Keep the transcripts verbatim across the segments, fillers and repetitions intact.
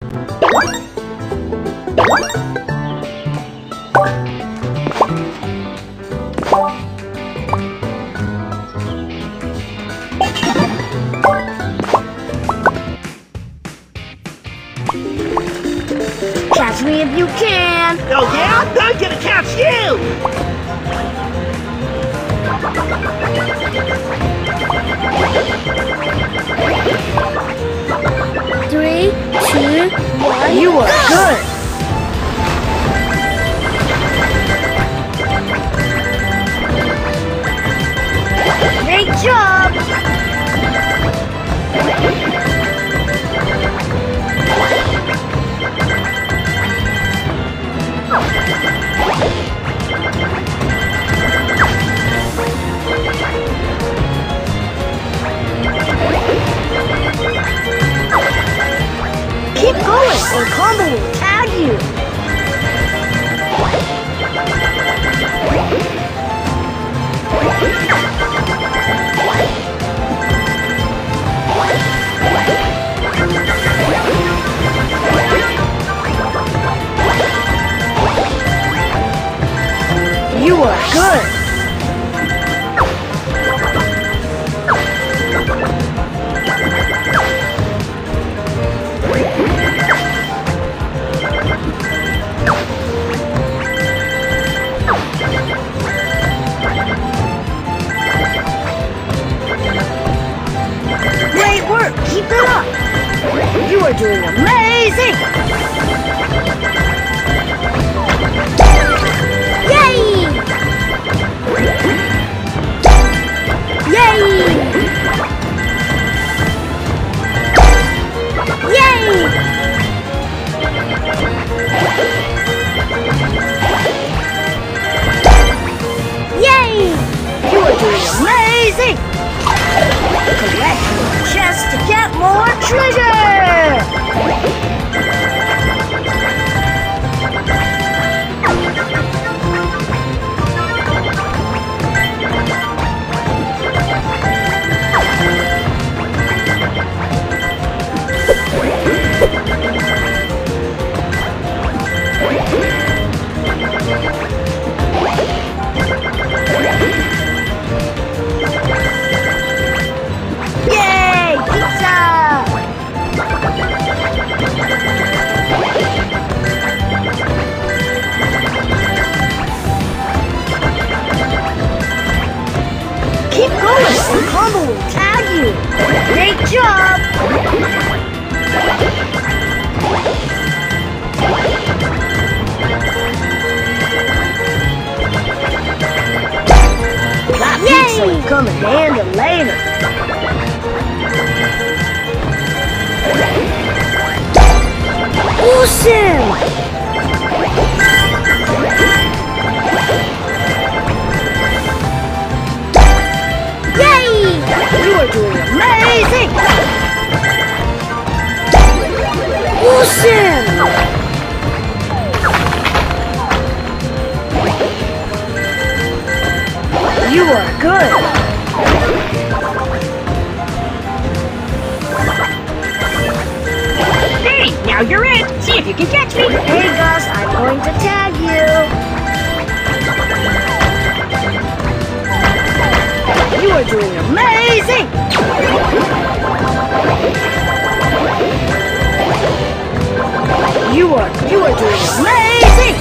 Catch me if you can! Oh yeah? I'm gonna catch you! Three, two, one, You are go! good! Great job! Keep going, or Combo will tag you! You are good! Great work! Keep it up! You are doing amazing! Yay! Yay! Yay! Yay! You are doing amazing! Collect more chests to get more treasure! Yay! Pizza! Keep going, or Combo will tag you! Great job! That Yay! pizza will come in handy later. Awesome! Yay! You are doing amazing! Awesome! You are good! Hey, now you're it! See if you can catch me! Hey Gus, I'm going to tag you! You are doing amazing! You are, you are doing amazing!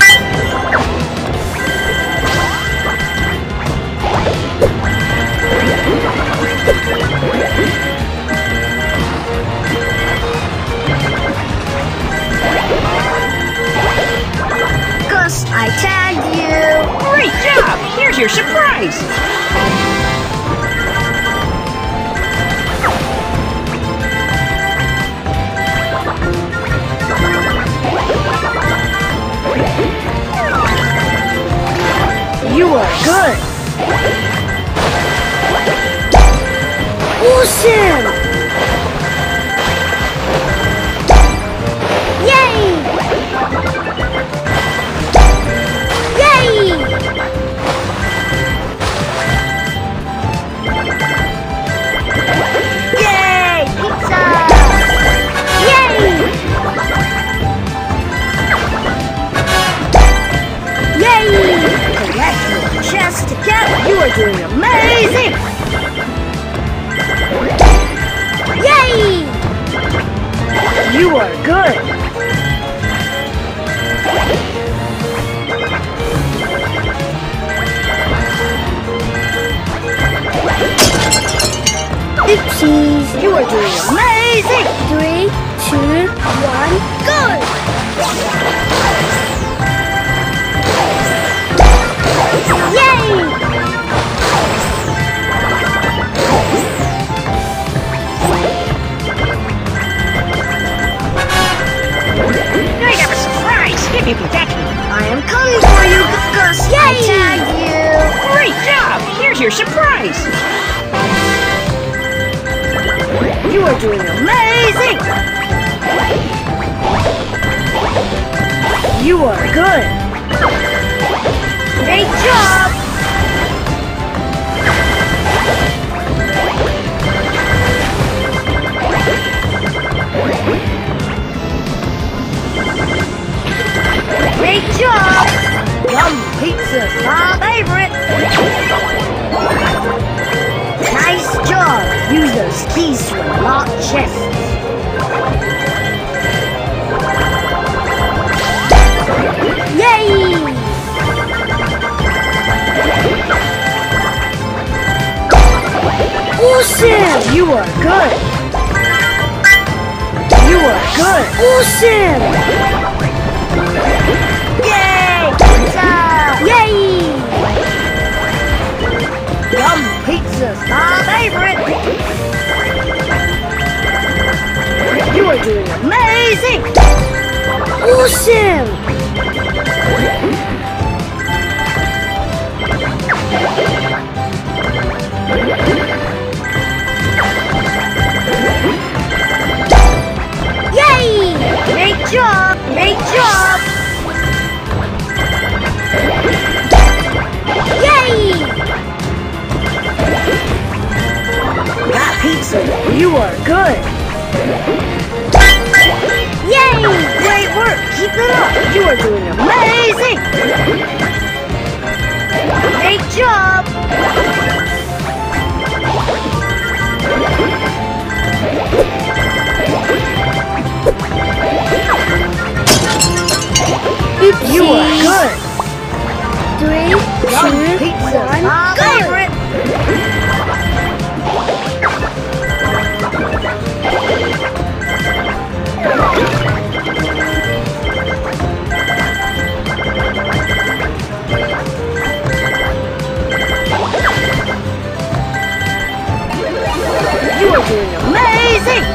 Gus, I tagged you! Great job! Here's your surprise! You are good! Awesome! Yay! Yay! Yay! Pizza! Yay! are good. Oopsies. You are doing amazing. Three, two, one, go! Yay! I have a surprise if you can catch me. I am coming for you, Gus. I Yay! tagged you. Great job! Here's your surprise. You are doing amazing. You are good. Great job! Great job! Yum pizza's my favorite. Nice job. Use those keys to unlock chests. Yay! Awesome! You are good. You are good. Awesome! Yay! Pizza! Yay! Yum pizza's my favorite. You are doing amazing. Awesome! Yay! Great job. Great job! Yay! Got pizza. You are good. Yay! Great work. Keep it up. You are doing amazing. Great job! Oopsies. You are good. Three, Yum two, pizza's one, my go! favorite. You are doing amazing.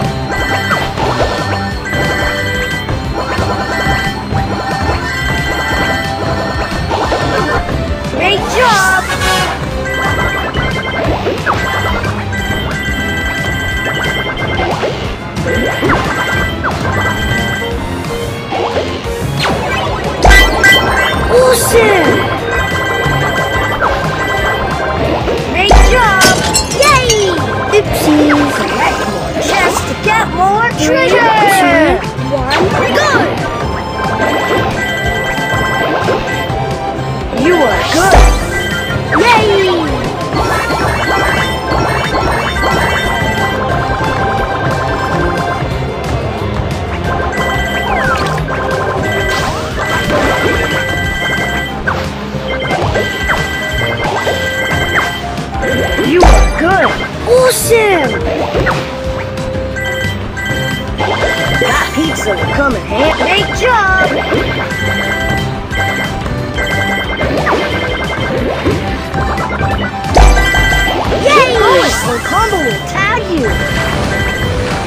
Great job! Awesome! Great job! Yay! Oopsies! Collect more chests to get more Three, treasure. two, one, go! You are good. Yay! You are good. Awesome! That pizza will come in handy. Great job! Yay! Or Combo will tag you.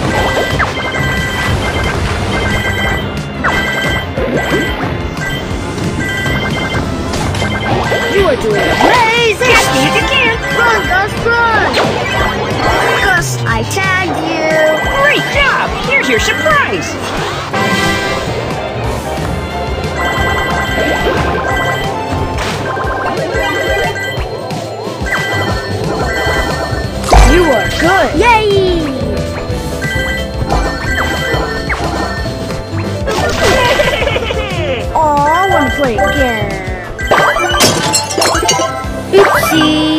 You are doing amazing. Catch me if you can. Run, Gus, run. Gus, I tagged you. Great job! Here's your surprise. You are good. Yay! Aw, I want to play again. Oopsie!